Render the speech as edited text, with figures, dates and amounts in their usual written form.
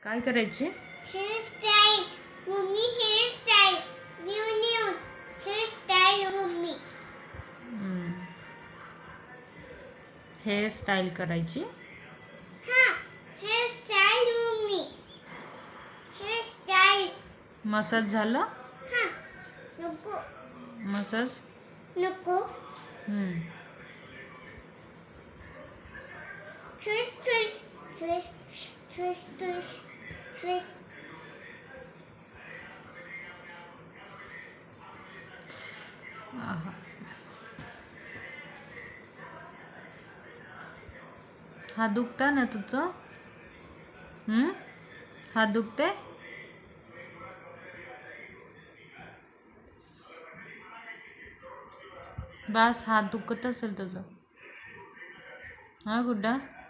काय करायचे? Hairstyle mummy, hairstyle new hairstyle mummy. Hairstyle करायची. हां, हेअरस्टाईल मम्मी, हेअरस्टाईल. मसाज झालं? हां, नको मसाज नको. Twist twist twist twist twist twist. आहा. हात दुखता ना तुझं? हात दुखते? बस हात दुखत असेल तुझं. हा गुड्डा.